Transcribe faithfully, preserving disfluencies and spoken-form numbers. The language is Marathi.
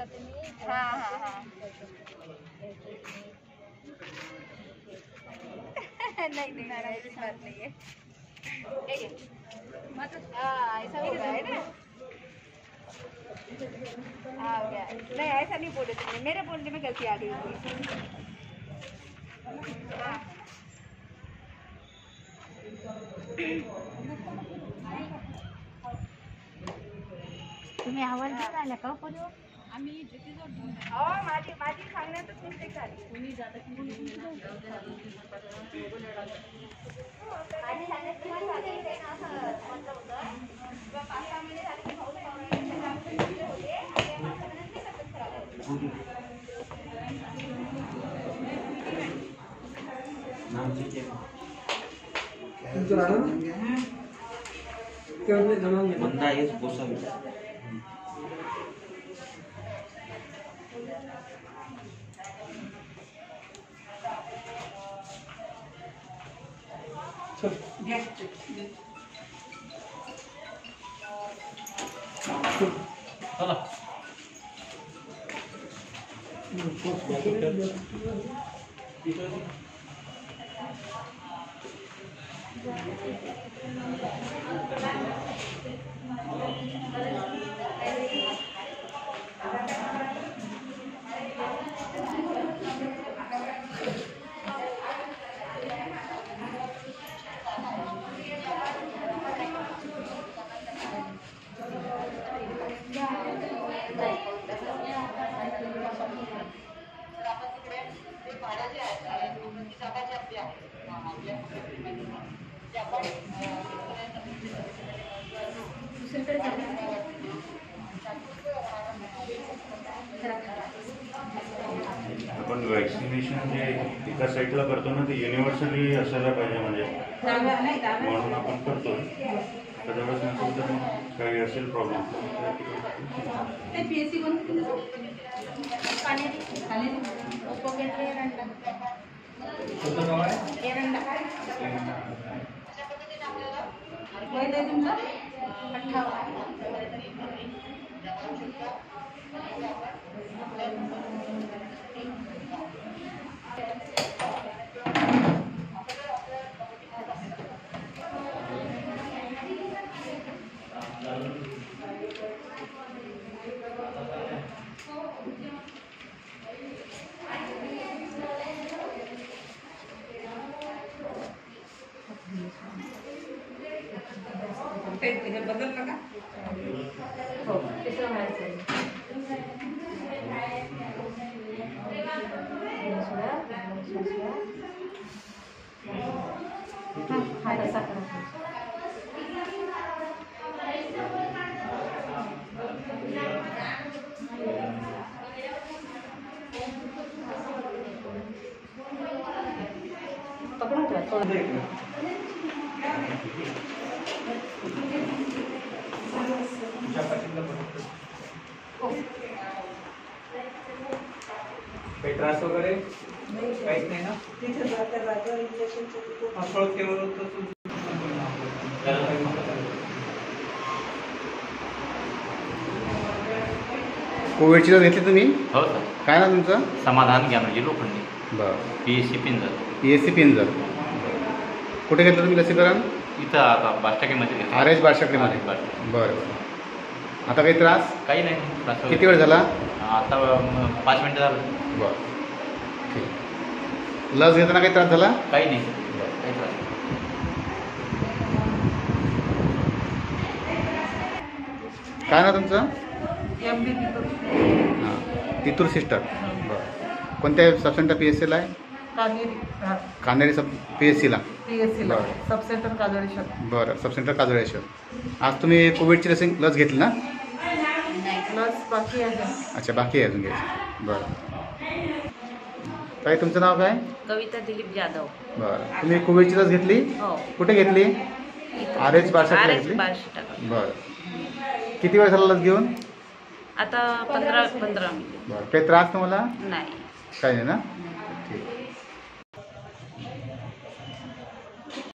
करते मी. हां हां हां. नहीं नहीं नहीं ऐसी बात नहीं है. हाँ ऐसा होगा है ना. हाँ हो गया. नहीं ऐसा नहीं बोले तुमने, मेरे बोलने में गलती आ गई होगी. हाँ. तुम्ही आवाज देऊन आल्या का पण आम्ही हो माझी माझी सांगण्यातच मिस्टेक झाली. तुम्ही जाता की माझी सांगण्यात तुम्हाला झाली आहे ना असं म्हटलं होतं किंवा पाच सहा महिने झाले की भाऊ होते होते आणि पाच सहा महिन्यात मी तब्येत खराब होती. बंदा है पोसा आपण वॅक्सिनेशन जे एका साईडला करतो ना ते युनिव्हर्सली असायला पाहिजे म्हणजे म्हणून आपण करतो. त्यावेळेस नसेल तर काही असेल प्रॉब्लेम बदल का हो तिसरं व्हायचं हा तसा करा. पकडून ठेवा थोडं. काही त्रास वगैरे काहीच नाही ना. कोविडची लस घेतली तुम्ही? हो सर. काय ना तुमचं? समाधान घ्या म्हणजे लोखंडी. बरं. पी एस सी पिंजर. पी एस सी पिंजर. कुठे घेतलं तुम्ही लसीकरण? इथं आता बाष्टाकीमध्ये घेतलं. आर एच बारशाकडीमध्ये. बरं बरं. आता काही त्रास? काही नाही. किती वेळ झाला? आता पाच मिनटं झालं. बरं ठीक. लस घेताना काही त्रास झाला? काही नाही. काही त्रास नाही. काय ना तुमचं? एम बी हां तितूर सिस्टर. बरं. कोणत्या सबसेंटर पी एस सीला आहे? Kaneri Kaneri sub P S सीला. पी एस सीला सब सेंटर काजळेश्वर. बरं सबसेंटर काजळेश्वर. आज तुम्ही कोविडची लस लस घेतली ना? लस बाकी आहे. अच्छा बाकी आहे अजून घ्यायची. बरं. ताई तुमचं नाव काय? कविता दिलीप जाधव. बरं. तुम्ही कोविडची लस घेतली? हो. कुठे घेतली? आर एच बारशाकडे घेतली? बरं. किती वेळ झाला लस घेऊन? आता पंधरा पंधरा. बरं. काही त्रास तुम्हाला? नाही. काही नाही ना? ठीक.